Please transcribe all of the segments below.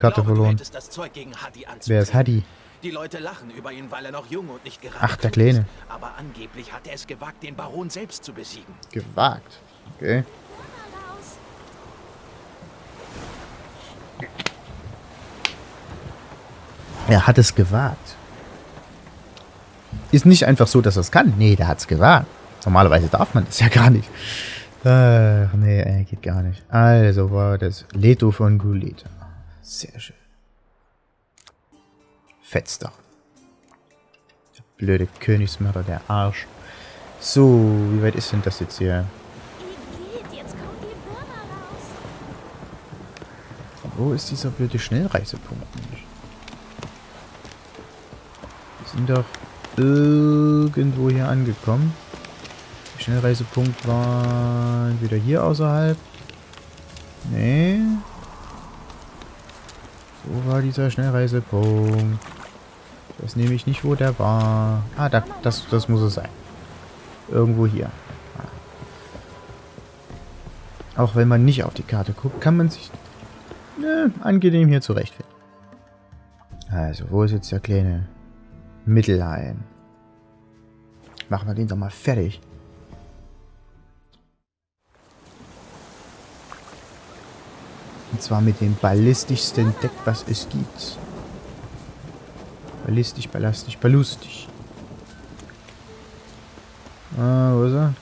Karte glaube, du verloren. hättest das Zeug gegen Hadi anzutreten. Wer ist Hadi? Die Leute lachen über ihn, weil er noch jung und nicht gerade Ach, der tot ist. Kleine. Aber angeblich hat er es gewagt, den Baron selbst zu besiegen. Gewagt. Okay. Er hat es gewagt. Ist nicht einfach so, dass er es kann. Nee, der hat es gewagt. Normalerweise darf man das ja gar nicht. Ach, nee, geht gar nicht. Also war das Leto von Guleta. Sehr schön. Fetzt doch. Der blöde Königsmörder, der Arsch. So, wie weit ist denn das jetzt hier? Wo ist dieser blöde Schnellreisepunkt? Wir sind doch irgendwo hier angekommen. Der Schnellreisepunkt war entweder hier außerhalb. Nee. Wo war dieser Schnellreisepunkt? Ich weiß nämlich nicht, wo der war. Ah, das muss es sein. Irgendwo hier. Auch wenn man nicht auf die Karte guckt, kann man sich angenehm hier zurechtfinden. Also, wo ist jetzt der kleine Mittelhain? Machen wir den doch mal fertig. Und zwar mit dem ballistischsten Deck, was es gibt. Ballistisch, ballastisch, ballustisch. Ah, wo ist er?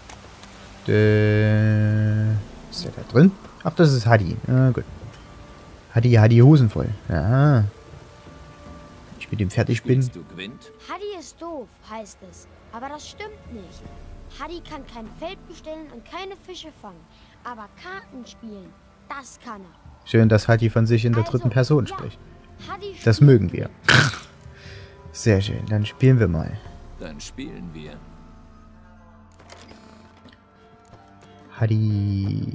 Ist der da drin? Ach, das ist Hadi. Ah, gut. Hadi Hosen voll. Ja. Wenn ich mit dem fertig bin. Hadi ist doof, heißt es. Aber das stimmt nicht. Hadi kann kein Feld bestellen und keine Fische fangen. Aber Karten spielen, das kann er. Schön, dass Hadi von sich in der dritten Person spricht. Hadi Das mögen wir. Sehr schön, dann spielen wir mal. Dann spielen wir. Hadi.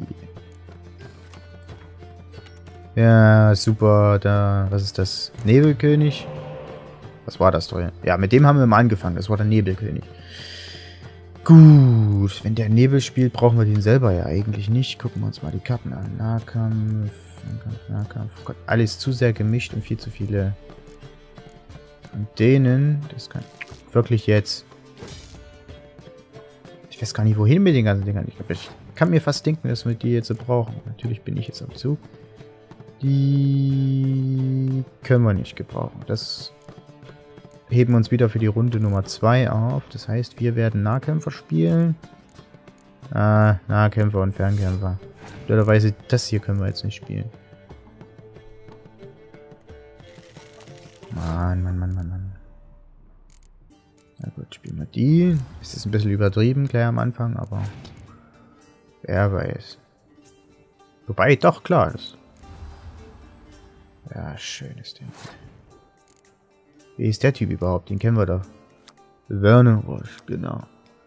Ja, super. Da, was ist das? Nebelkönig? Was war das doch? Ja, mit dem haben wir mal angefangen. Das war der Nebelkönig. Gut, wenn der Nebel spielt, brauchen wir den selber ja eigentlich nicht. Gucken wir uns mal die Karten an. Nahkampf, Nahkampf. Oh Gott, alles zu sehr gemischt und viel zu viele von denen. Das kann wirklich jetzt. Ich weiß gar nicht, wohin mit den ganzen Dingern. Ich kann mir fast denken, dass wir die jetzt so brauchen. Natürlich bin ich jetzt am Zug. Die können wir nicht gebrauchen. Das heben wir uns wieder für die Runde Nummer 2 auf. Das heißt, wir werden Nahkämpfer spielen. Nahkämpfer und Fernkämpfer. Blöderweise, das hier können wir jetzt nicht spielen. Mann. Na gut, spielen wir die. Ist jetzt ein bisschen übertrieben gleich am Anfang, aber wer weiß. Wobei, doch, klar ist. Ja, schönes Ding. Wie ist der Typ überhaupt? Den kennen wir doch. Werner Roche, genau.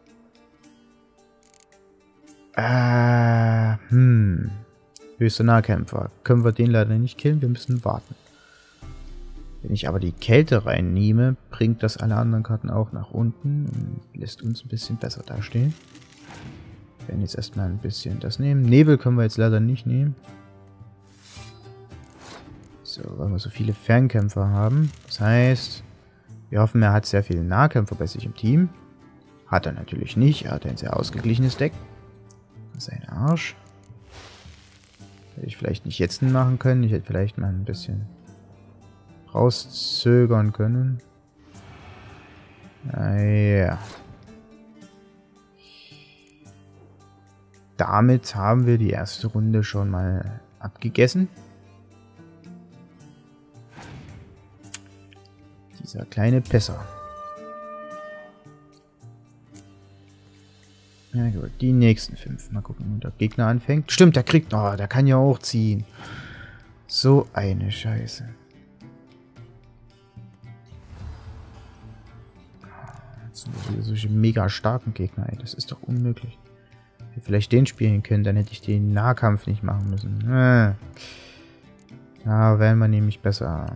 Höchster Nahkämpfer. Können wir den leider nicht killen, wir müssen warten. Wenn ich aber die Kälte reinnehme, bringt das alle anderen Karten auch nach unten und lässt uns ein bisschen besser dastehen. Wir werden jetzt erstmal ein bisschen das nehmen. Nebel können wir jetzt leider nicht nehmen. So, weil wir so viele Fernkämpfer haben. Das heißt, wir hoffen, er hat sehr viele Nahkämpfer bei sich im Team. Hat er natürlich nicht. Er hat ein sehr ausgeglichenes Deck. Das ist ein Arsch. Hätte ich vielleicht nicht jetzt machen können. Ich hätte vielleicht mal ein bisschen rauszögern können. Ja. Damit haben wir die erste Runde schon mal abgegessen. Dieser kleine Pisser. Ja gut, die nächsten 5. Mal gucken, wo der Gegner anfängt. Stimmt, der kriegt... Oh, der kann ja auch ziehen. So eine Scheiße. Das sind wieder solche mega starken Gegner, ey. Das ist doch unmöglich. Wenn wir vielleicht den spielen können, dann hätte ich den Nahkampf nicht machen müssen. Ja, wären wir nämlich besser.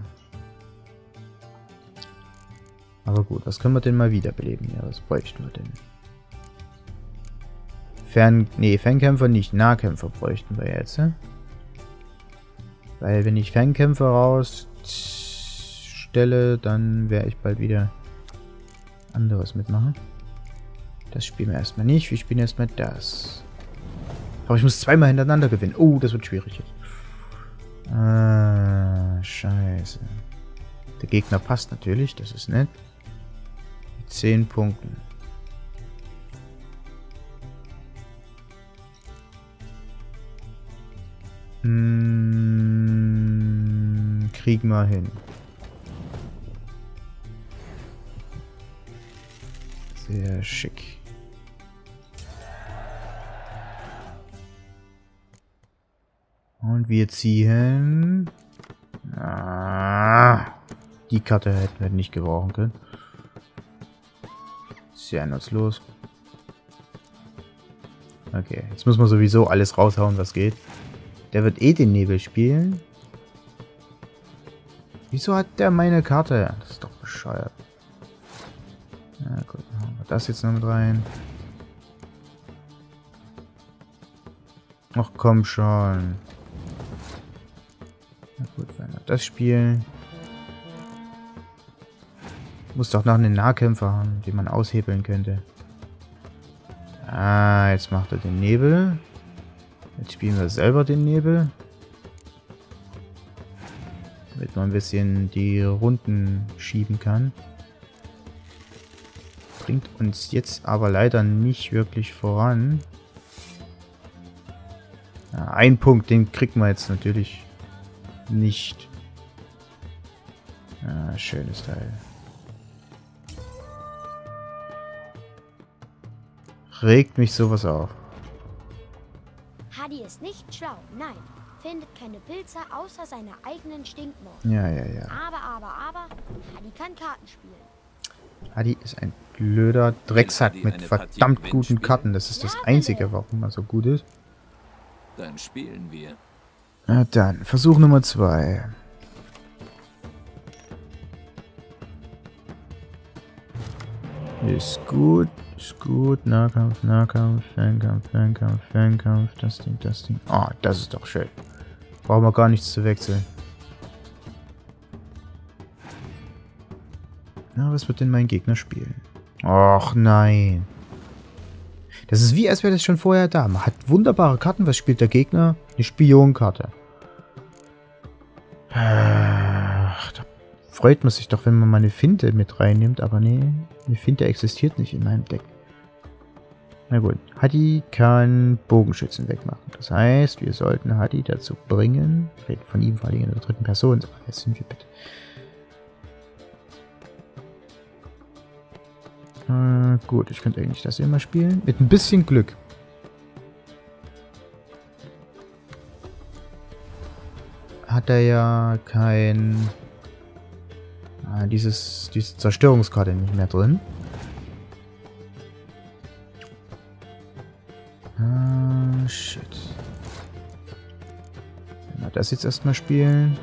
Aber gut, was können wir denn mal wiederbeleben? Ja, was bräuchten wir denn? Fernkämpfer nicht. Nahkämpfer bräuchten wir jetzt, ne? Weil wenn ich Fernkämpfer rausstelle, dann werde ich bald wieder anderes mitmachen. Das spielen wir erstmal nicht. Wir spielen erstmal das. Aber ich muss zweimal hintereinander gewinnen. Oh, das wird schwierig jetzt. Ah, scheiße. Der Gegner passt natürlich, das ist nett. 10 Punkten. Kriegen wir hin. Sehr schick. Und wir ziehen... die Karte hätten wir nicht gebrauchen können. Sehr nutzlos. Okay, jetzt muss man sowieso alles raushauen, was geht. Der wird eh den Nebel spielen. Wieso hat der meine Karte? Das ist doch bescheuert. Na gut, machen wir das jetzt noch mit rein. Ach komm schon. Na gut, wenn wir das spielen. Muss doch noch einen Nahkämpfer haben, den man aushebeln könnte. Ah, jetzt macht er den Nebel. Jetzt spielen wir selber den Nebel. Damit man ein bisschen die Runden schieben kann. Bringt uns jetzt aber leider nicht wirklich voran. Ja, ein Punkt, den kriegen wir jetzt natürlich nicht. Ah, schönes Teil. Regt mich sowas auf. Hadi ist nicht schlau, nein. Findet keine Pilze außer seiner eigenen Stinkmord. Ja. Aber, Hadi kann Karten spielen. Hadi ist ein blöder Drecksack mit verdammt guten Karten. Das ist das Einzige, warum er so gut ist. Dann spielen wir. Na dann, Versuch Nummer 2. Ist gut. Nahkampf, Fernkampf, das Ding. Ah, das ist doch schön. Brauchen wir gar nichts zu wechseln. Na, was wird denn mein Gegner spielen? Och, nein. Das ist wie, als wäre das schon vorher da. Man hat wunderbare Karten. Was spielt der Gegner? Eine Spionkarte. Ach, da freut man sich doch, wenn man mal eine Finte mit reinnimmt. Aber nee, eine Finte existiert nicht in meinem Deck. Na gut, Hadi kann Bogenschützen wegmachen. Das heißt, wir sollten Hadi dazu bringen. Ich rede von ihm vor allem in der dritten Person. Aber wer sind wir bitte? Gut, ich könnte eigentlich das hier mal spielen. Mit ein bisschen Glück. Hat er ja kein... diese Zerstörungskarte nicht mehr drin. Shit. Wenn wir das jetzt erstmal spielen.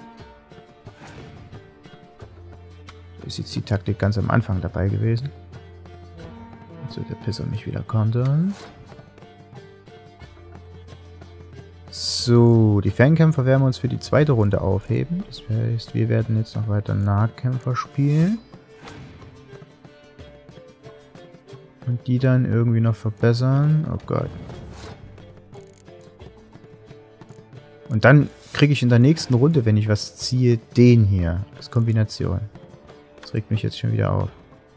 So ist jetzt die Taktik ganz am Anfang dabei gewesen. Jetzt wird der Pisser mich wieder kontern. So, die Fernkämpfer werden wir uns für die zweite Runde aufheben. Das heißt, wir werden jetzt noch weiter Nahkämpfer spielen. Und die dann irgendwie noch verbessern. Oh Gott. Und dann kriege ich in der nächsten Runde, wenn ich was ziehe, den hier. Als Kombination. Das regt mich jetzt schon wieder auf.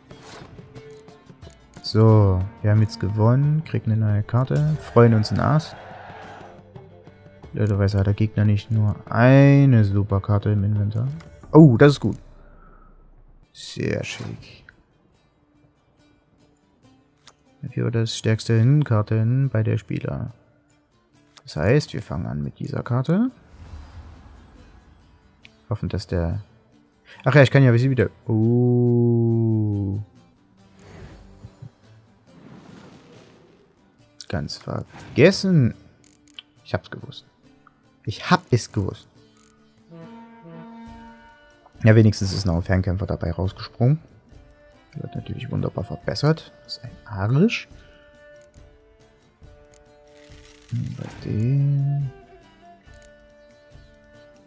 So, wir haben jetzt gewonnen. Kriegen eine neue Karte. Freuen uns ein Ass. Blöderweise hat der Gegner nicht nur eine Superkarte im Inventar. Oh, das ist gut. Sehr schick. Dafür das stärkste Karten bei der Spieler. Das heißt, wir fangen an mit dieser Karte. Hoffen, dass der... Ach ja, ich kann ja wieder... Ganz vergessen. Ich hab's gewusst. Ja, wenigstens ist noch ein Fernkämpfer dabei rausgesprungen. Wird natürlich wunderbar verbessert. Das ist ein Arisch. Bei dem...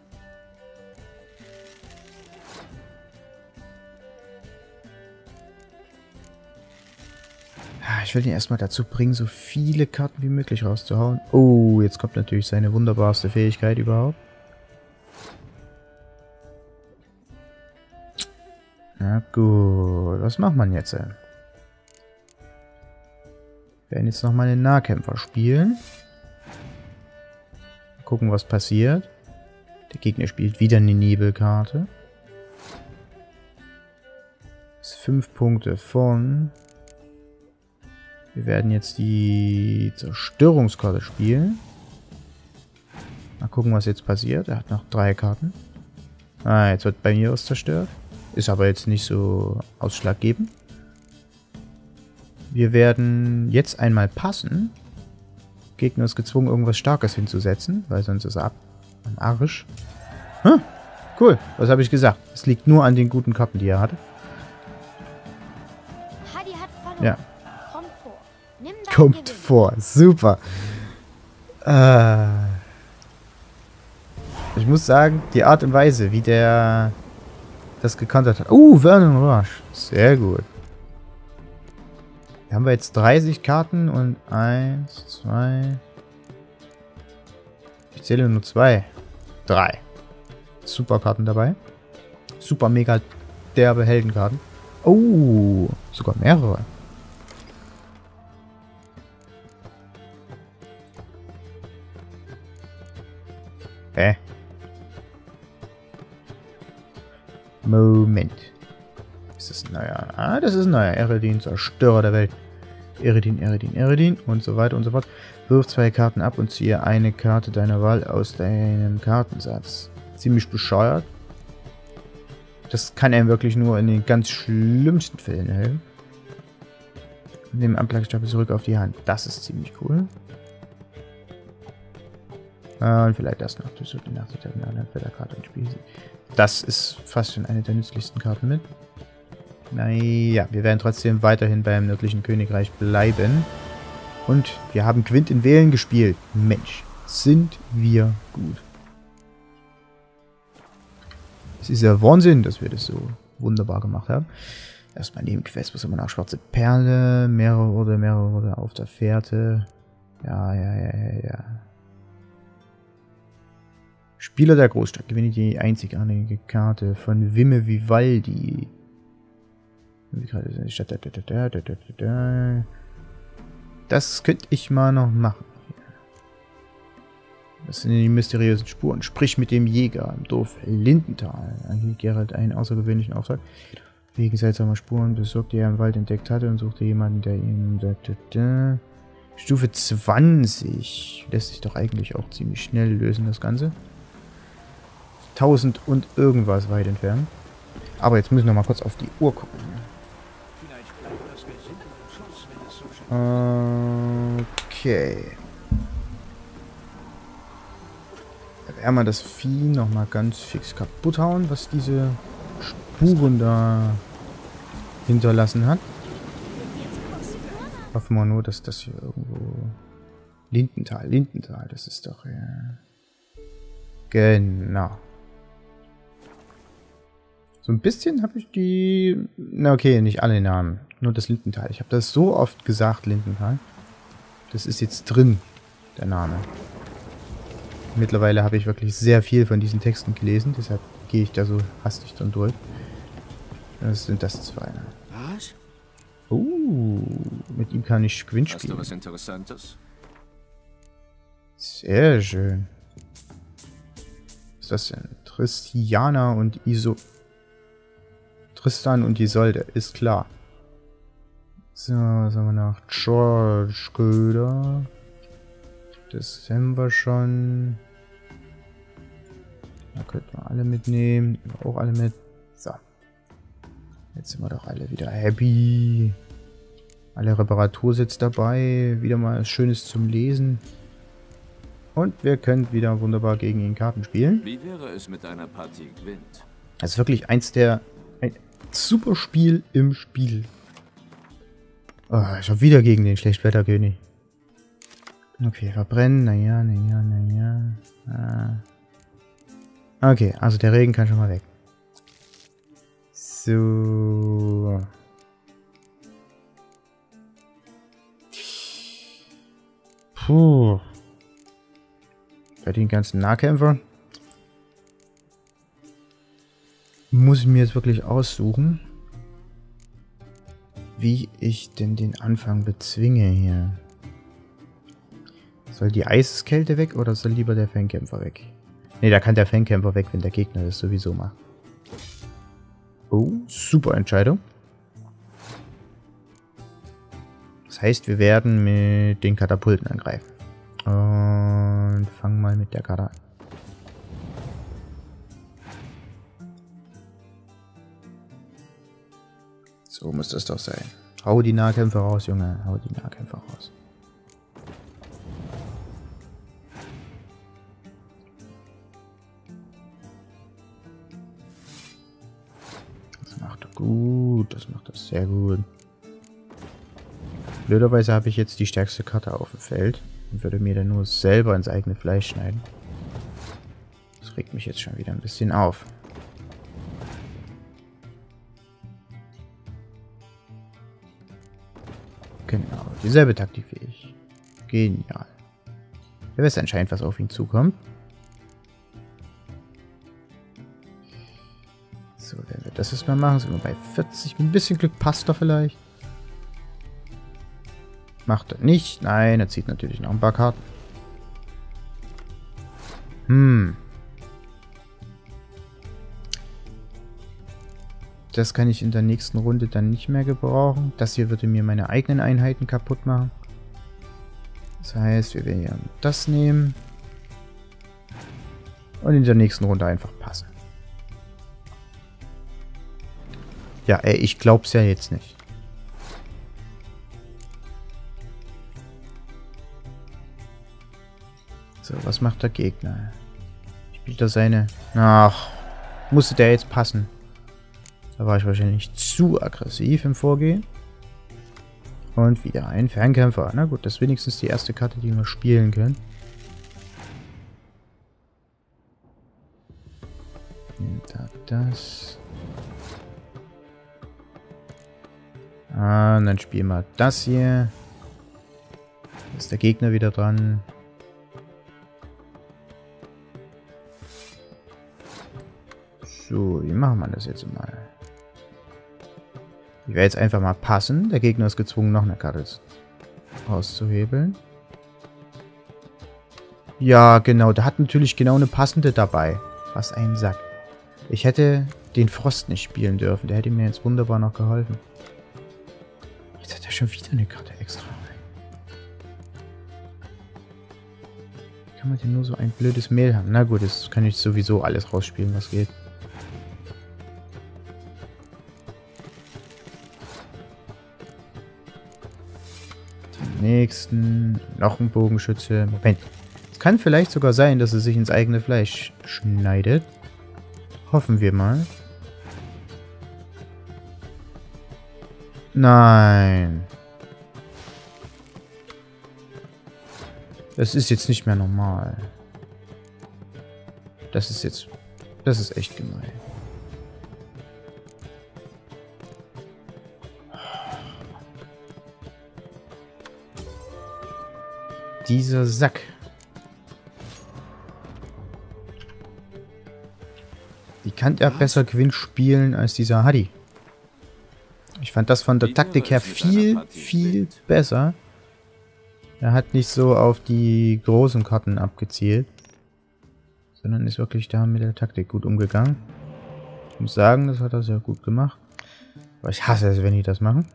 Ich will ihn erstmal dazu bringen, so viele Karten wie möglich rauszuhauen. Oh, jetzt kommt natürlich seine wunderbarste Fähigkeit überhaupt. Na gut, was macht man jetzt? Wir werden jetzt nochmal einen Nahkämpfer spielen. Gucken, was passiert. Der Gegner spielt wieder eine Nebelkarte. Das ist 5 Punkte von... Wir werden jetzt die Zerstörungskarte spielen. Mal gucken, was jetzt passiert. Er hat noch 3 Karten. Ah, jetzt wird bei mir was zerstört. Ist aber jetzt nicht so ausschlaggebend. Wir werden jetzt einmal passen. Gegner ist gezwungen, irgendwas Starkes hinzusetzen, weil sonst ist er ab am Arsch. Hm, cool, was habe ich gesagt? Es liegt nur an den guten Karten, die er hatte. Hadi hat verloren. Ja. Kommt vor. Nimm deinen Kommt Gewinn. vor, super. Ich muss sagen, die Art und Weise, wie der das gekontert hat. Vernon Rush. Sehr gut. Hier haben wir jetzt 30 Karten und 1, 2. Ich zähle nur 2. 3. Super Karten dabei. Super mega derbe Heldenkarten. Oh, sogar mehrere. Moment. Ist das ein neuer? Ah, das ist ein neuer. Eredin, Zerstörer der Welt. Eredin und so weiter und so fort. Wirf 2 Karten ab und ziehe eine Karte deiner Wahl aus deinem Kartensatz. Ziemlich bescheuert. Das kann einem wirklich nur in den ganz schlimmsten Fällen helfen. Nimm Anplagestapel zurück auf die Hand. Das ist ziemlich cool. Und vielleicht das noch. Das wird die Nacht der Karte ins Spiel. Das ist fast schon eine der nützlichsten Karten mit. Naja, wir werden trotzdem weiterhin beim nördlichen Königreich bleiben. Und wir haben Quint in Wählen gespielt. Mensch, sind wir gut. Es ist ja Wahnsinn, dass wir das so wunderbar gemacht haben. Erstmal Nebenquest, was immer nach schwarze Perle, mehrere auf der Fährte. Ja. Spieler der Großstadt, gewinne die einzigartige Karte von Wimme Vivaldi. Das könnte ich mal noch machen. Das sind die mysteriösen Spuren. Sprich mit dem Jäger im Dorf Lindenthal. Erhielt Geralt einen außergewöhnlichen Auftrag. Wegen seltsamer Spuren besorgt, die er im Wald entdeckt hatte, und suchte jemanden, der ihm... Stufe 20. Lässt sich doch eigentlich auch ziemlich schnell lösen, das Ganze. 1000 und irgendwas weit entfernt. Aber jetzt müssen wir mal kurz auf die Uhr gucken. Okay. Da werden wir das Vieh nochmal ganz fix kaputt hauen, was diese Spuren da hinterlassen hat. Hoffen wir nur, dass das hier irgendwo... Lindenthal, das ist doch... Genau. So ein bisschen habe ich die... Na okay, nicht alle Namen. Nur das Lindenthal. Ich habe das so oft gesagt, Lindenthal. Das ist jetzt drin, der Name. Mittlerweile habe ich wirklich sehr viel von diesen Texten gelesen. Deshalb gehe ich da so hastig dann durch. Das sind das 2. Was? Mit ihm kann ich Quint spielen. Hast du was Interessantes? Sehr schön. Was ist das denn? Tristan und Isolde, ist klar. So, was haben wir noch? George Köder. Das haben wir schon. Da könnten wir alle mitnehmen. Nehmen wir auch alle mit. So. Jetzt sind wir doch alle wieder happy. Alle Reparatursitz dabei. Wieder mal was Schönes zum Lesen. Und wir können wieder wunderbar gegen ihn Karten spielen. Wie wäre es mit einer Partie Gwent? Das ist wirklich ein super Spiel im Spiel. Oh, ich hab wieder gegen den Schlechtwetterkönig. Okay, verbrennen. Naja. Okay, also der Regen kann schon mal weg. So. Puh. Bei den ganzen Nahkämpfern muss ich mir jetzt wirklich aussuchen, wie ich denn den Anfang bezwinge hier. Soll die Eiseskälte weg oder soll lieber der Fernkämpfer weg? Ne, da kann der Fernkämpfer weg, wenn der Gegner das sowieso macht. Oh, super Entscheidung. Das heißt, wir werden mit den Katapulten angreifen. Und fangen mal mit der Karte an. So muss das doch sein. Hau die Nahkämpfer raus, Junge. Hau die Nahkämpfer raus. Das macht er gut. Das macht das sehr gut. Blöderweise habe ich jetzt die stärkste Karte auf dem Feld und würde mir dann nur selber ins eigene Fleisch schneiden. Das regt mich jetzt schon wieder ein bisschen auf. Genau, dieselbe Taktik wie ich. Genial. Er weiß anscheinend, was auf ihn zukommt. So, der wird das erstmal machen. Sind wir bei 40. Mit ein bisschen Glück passt er vielleicht. Macht er nicht. Nein, er zieht natürlich noch ein paar Karten. Das kann ich in der nächsten Runde dann nicht mehr gebrauchen. Das hier würde mir meine eigenen Einheiten kaputt machen. Das heißt, wir werden das nehmen. Und in der nächsten Runde einfach passen. Ja, ey, ich glaub's ja jetzt nicht. So, was macht der Gegner? Spielt er seine... Ach, musste der jetzt passen? Da war ich wahrscheinlich zu aggressiv im Vorgehen. Und wieder ein Fernkämpfer. Na gut, das ist wenigstens die erste Karte, die wir spielen können. Nimmt er das. Ah, und dann spielen wir das hier. Da ist der Gegner wieder dran. So, wie machen wir das jetzt mal? Ich werde jetzt einfach mal passen. Der Gegner ist gezwungen, noch eine Karte auszuhebeln. Ja, genau. Der hat natürlich genau eine passende dabei. Was ein Sack. Ich hätte den Frost nicht spielen dürfen. Der hätte mir jetzt wunderbar noch geholfen. Jetzt hat er schon wieder eine Karte extra. Wie kann man denn nur so ein blödes Mehl haben? Na gut, das kann ich sowieso alles rausspielen, was geht. Nächsten. Noch ein Bogenschütze. Moment. Es kann vielleicht sogar sein, dass er sich ins eigene Fleisch schneidet. Hoffen wir mal. Nein. Das ist jetzt nicht mehr normal. Das ist jetzt... Das ist echt gemein. Dieser Sack. Wie kann er besser Gewinn spielen als dieser Hadi? Ich fand das von der Taktik her viel, viel besser. Er hat nicht so auf die großen Karten abgezielt, sondern ist wirklich da mit der Taktik gut umgegangen. Ich muss sagen, das hat er sehr gut gemacht. Aber ich hasse es, wenn die das machen.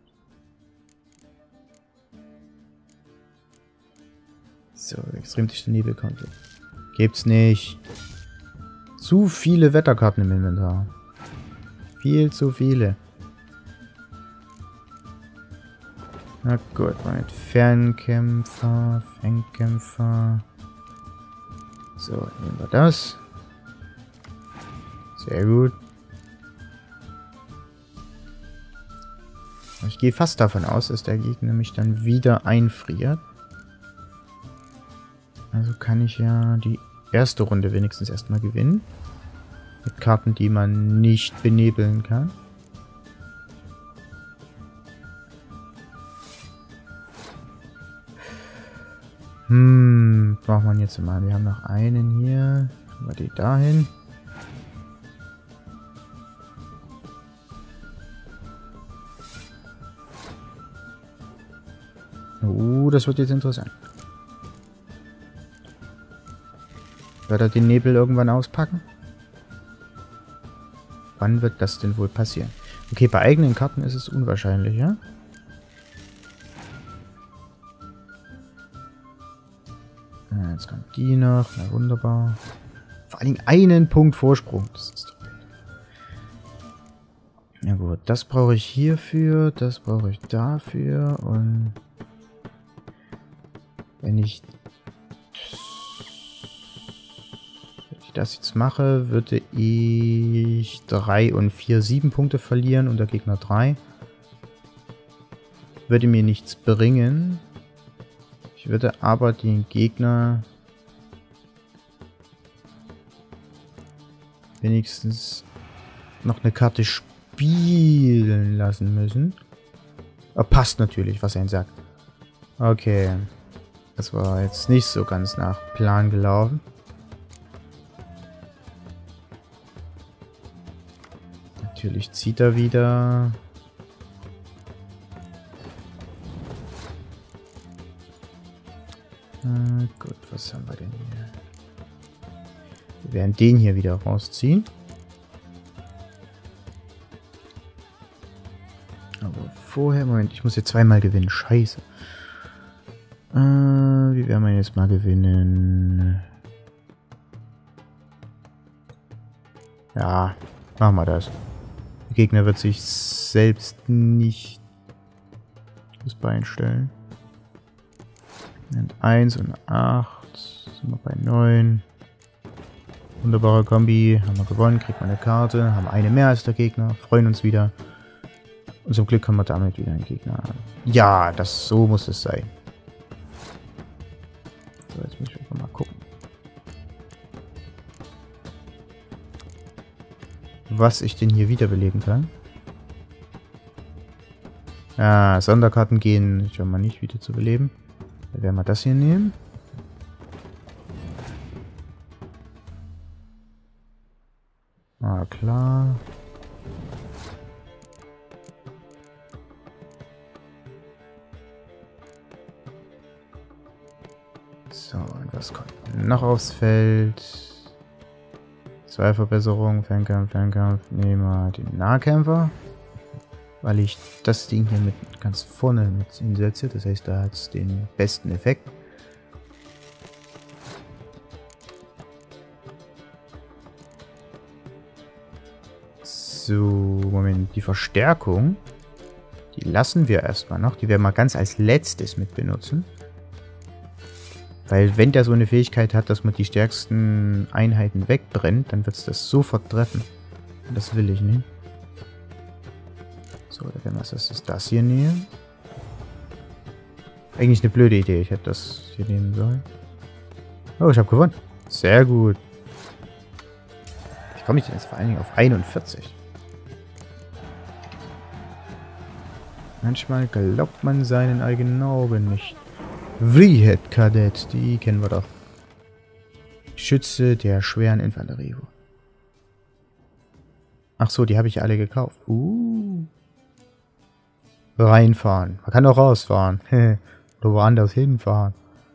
So, extrem dichte Nebelkante. Gibt's nicht. Zu viele Wetterkarten im Inventar. Viel zu viele. Na gut, mit Fernkämpfer, Fernkämpfer. So, nehmen wir das. Sehr gut. Ich gehe fast davon aus, dass der Gegner mich dann wieder einfriert. Also kann ich ja die erste Runde wenigstens erstmal gewinnen. Mit Karten, die man nicht benebeln kann. Braucht man jetzt mal. Wir haben noch einen hier. Tun wir die dahin. Das wird jetzt interessant. Wird er den Nebel irgendwann auspacken? Wann wird das denn wohl passieren? Okay, bei eigenen Karten ist es unwahrscheinlich, ja? Jetzt kommt die noch. Na wunderbar. Vor allem einen Punkt Vorsprung. Das ist doch wild. Ja gut, das brauche ich hierfür. Das brauche ich dafür. Und wenn ich das jetzt mache, würde ich 3 und 4, 7 Punkte verlieren und der Gegner 3. Würde mir nichts bringen. Ich würde aber den Gegner wenigstens noch eine Karte spielen lassen müssen. Passt natürlich, was er sagt. Okay. Das war jetzt nicht so ganz nach Plan gelaufen. Natürlich zieht er wieder. Gut, was haben wir denn hier? Wir werden den hier wieder rausziehen. Aber vorher, Moment, ich muss jetzt zweimal gewinnen. Scheiße. Wie werden wir jetzt mal gewinnen? Ja, machen wir das. Der Gegner wird sich selbst nicht das Bein stellen. Und 1 und 8. Sind wir bei 9. Wunderbare Kombi. Haben wir gewonnen. Kriegt man eine Karte. Haben eine mehr als der Gegner. Freuen uns wieder. Und zum Glück haben wir damit wieder einen Gegner. Ja, so muss es sein. So, jetzt muss ich einfach mal gucken. Was ich denn hier wiederbeleben kann. Ja, Sonderkarten gehen schon mal nicht wieder zu beleben. Dann werden wir das hier nehmen. Ah, klar. So, und was kommt noch aufs Feld? 2 Verbesserungen, Fernkampf. Nehmen wir den Nahkämpfer. Weil ich das Ding hier mit ganz vorne mit hinsetze. Das heißt, da hat es den besten Effekt. So, Moment. Die Verstärkung, die lassen wir erstmal noch. Die werden wir ganz als letztes mit benutzen. Weil wenn der so eine Fähigkeit hat, dass man die stärksten Einheiten wegbrennt, dann wird es das sofort treffen. Und das will ich nicht. So, dann werden wir das hier nehmen. Eigentlich eine blöde Idee. Ich hätte das hier nehmen sollen. Oh, ich habe gewonnen. Sehr gut. Wie komme ich denn jetzt vor allen Dingen auf 41? Manchmal glaubt man seinen eigenen Augen nicht. Vrihet Kadett, die kennen wir doch. Schütze der schweren Infanterie. Ach so, die habe ich alle gekauft. Reinfahren. Man kann auch rausfahren. Oder woanders hinfahren.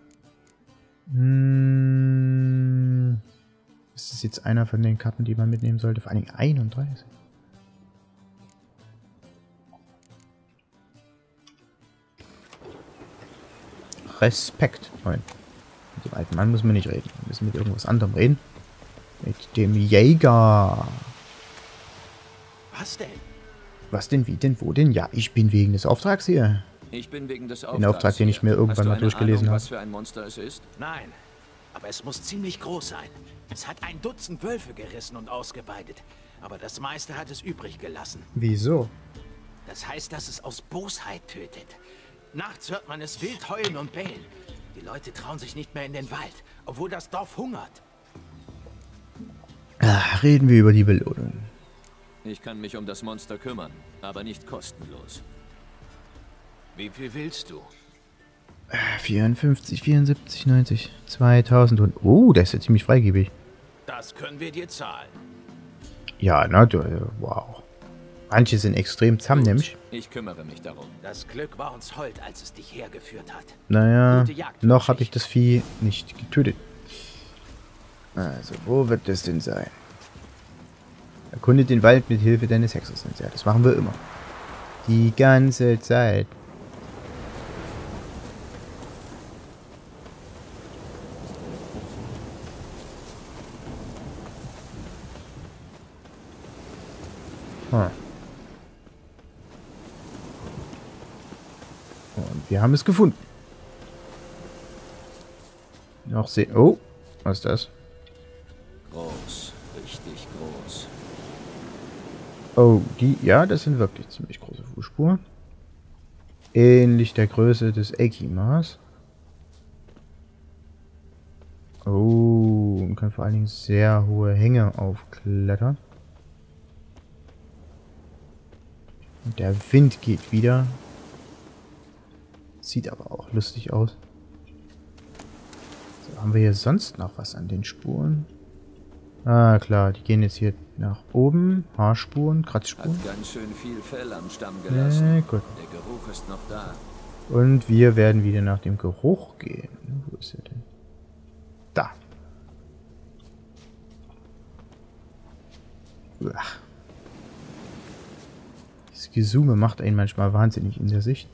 Ist das jetzt einer von den Karten, die man mitnehmen sollte? Vor allen Dingen 31. Respekt. Nein. Mit dem alten Mann müssen wir nicht reden. Wir müssen mit irgendwas anderem reden. Mit dem Jäger. Was denn? Was denn, wie denn, wo denn? Ja, ich bin wegen des Auftrags hier. Ich bin wegen des Auftrags. Den Auftrag, den ich mir irgendwann mal durchgelesen habe. Was für ein Monster es ist? Nein, aber es muss ziemlich groß sein. Es hat 1 Dutzend Wölfe gerissen und ausgeweidet. Aber das meiste hat es übrig gelassen. Wieso? Das heißt, dass es aus Bosheit tötet. Nachts hört man es wild heulen und bellen. Die Leute trauen sich nicht mehr in den Wald, obwohl das Dorf hungert. Reden wir über die Belohnung. Ich kann mich um das Monster kümmern, aber nicht kostenlos. Wie viel willst du? 54, 74, 90, 2000 und... Oh, der ist ja ziemlich freigebig. Das können wir dir zahlen. Ja, na, wow. Manche sind extrem zahm, nämlich. Ich kümmere mich darum. Das Glück war uns hold, als es dich hergeführt hat. Naja, Gute Jagd, noch habe ich das Vieh nicht getötet. Also, wo wird das denn sein? Erkunde den Wald mit Hilfe deines Hexers. Ja, das machen wir immer. Die ganze Zeit. Hm. Und wir haben es gefunden. Noch sehen. Oh, was ist das? Groß, richtig groß. Oh, die, ja, das sind wirklich ziemlich große Fußspuren. Ähnlich der Größe des Ekimas. Oh, und kann vor allen Dingen sehr hohe Hänge aufklettern. Und der Wind geht wieder. Sieht aber auch lustig aus. So, haben wir hier sonst noch was an den Spuren? Ah, klar, die gehen jetzt hier nach oben. Haarspuren, Kratzspuren. Hat ganz schön viel Fell am Stamm gelassen. Gut. Der Geruch ist noch da. Und wir werden wieder nach dem Geruch gehen. Wo ist er denn? Da. Ach. Das Gesume macht einen manchmal wahnsinnig in der Sicht.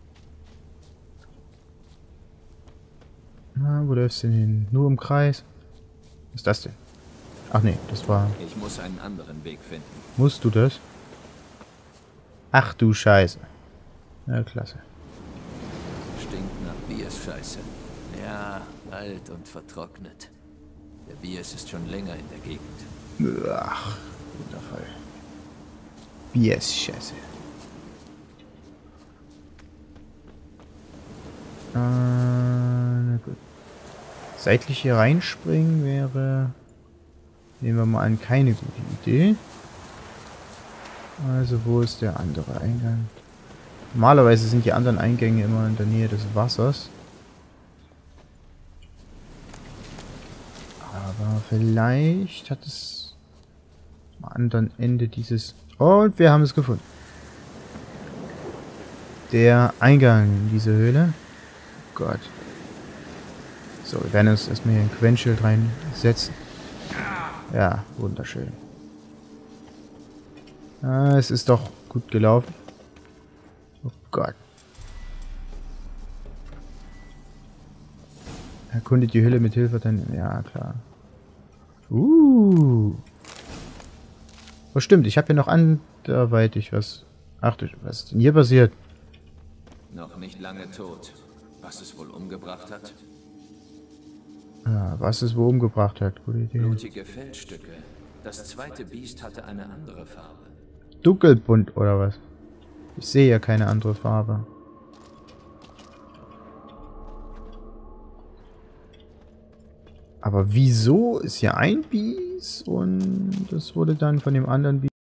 Na, wo läufst du denn hin? Nur im Kreis? Was ist das denn? Ach nee, das war... Ich muss einen anderen Weg finden. Musst du das? Ach du Scheiße. Ja, klasse. Stinkt nach Biers-Scheiße. Ja, alt und vertrocknet. Der Biers ist schon länger in der Gegend. Ach, wundervoll. BS-Scheiße. Na gut. Seitlich hier reinspringen wäre... Nehmen wir mal an, keine gute Idee. Also, wo ist der andere Eingang? Normalerweise sind die anderen Eingänge immer in der Nähe des Wassers. Aber vielleicht hat es am anderen Ende dieses... Und wir haben es gefunden. Der Eingang in diese Höhle. Oh Gott. So, wir werden uns erstmal hier ein Quenchschild reinsetzen. Ja, wunderschön. Ah, es ist doch gut gelaufen. Oh Gott. Erkundet die Hülle mit Hilfe dann... Ja, klar. Oh, stimmt. Ich habe hier noch anderweitig was... Ach du, was ist denn hier passiert? Noch nicht lange tot. Was es wohl umgebracht hat? Ah, was es wo umgebracht hat. Gute Idee. Blutige Fellstücke. Das zweite Biest hatte eine andere Farbe. Dunkelbunt oder was? Ich sehe ja keine andere Farbe. Aber wieso ist hier ein Biest und das wurde dann von dem anderen Biest